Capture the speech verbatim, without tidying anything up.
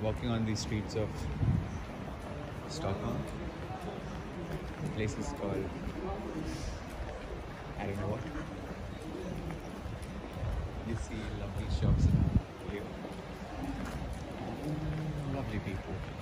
walking on the streets of Stockholm. The place is called, I don't know what. You see lovely shops here. Lovely people.